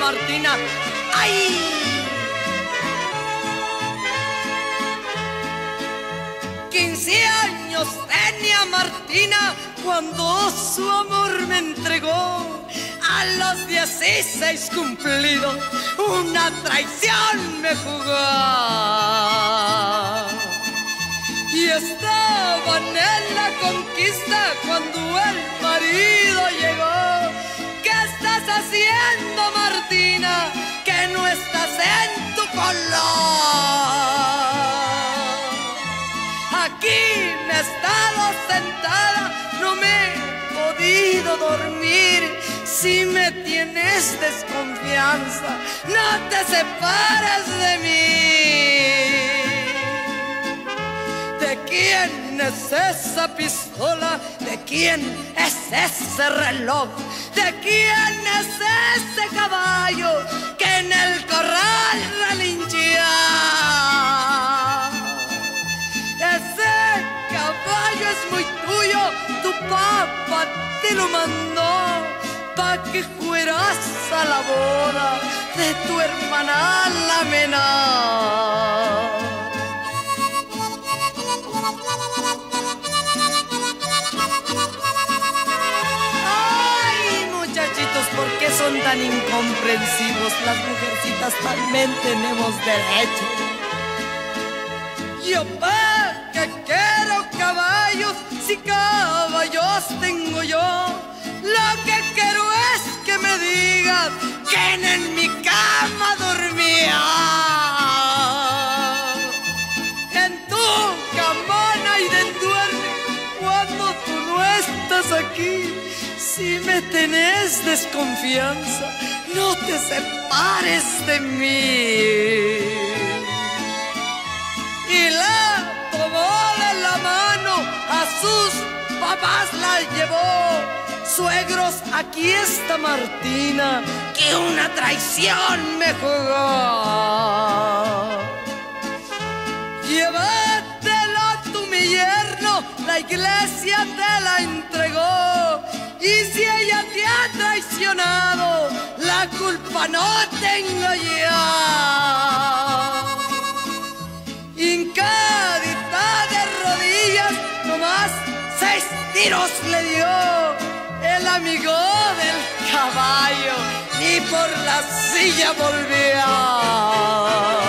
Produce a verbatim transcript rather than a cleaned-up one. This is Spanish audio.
Martina. ¡Ay! Quince años tenía Martina cuando su amor me entregó. A los dieciséis cumplidos una traición me jugó. Y estaban en la conquista cuando el marido llegó. ¿Qué estás haciendo, Martina? Que no estás en tu color. Aquí me he estado sentada, no me he podido dormir. Si me tienes desconfianza, no te separes de mí. ¿De quién es esa pistola? ¿De quién es ese reloj? ¿De quién es ese caballo que en el corral relinchía? Ese caballo es muy tuyo, tu papá te lo mandó pa' que fueras a la boda de tu hermana la menor. Ay, muchachitos, ¿por qué son tan incomprensivos? Las mujercitas también tenemos derecho. Yo pa' que quiero caballos, si caballos tengo yo. Lo que quiero es que me digas quién en mi cama dormía. En tu cama nadie duerme cuando tú no estás aquí. Si me tenés desconfianza, no te separes de mí. Y la tomó de la mano, a sus papás la llevó. Suegros, aquí está Martina, que una traición me jugó. Llévatela tú, mi yerno, la iglesia te la entregó. Y si ella te ha traicionado, la culpa no tengo yo. Hincadita de rodillas, nomás seis tiros le dio el amigo del caballo, y por la silla volvió.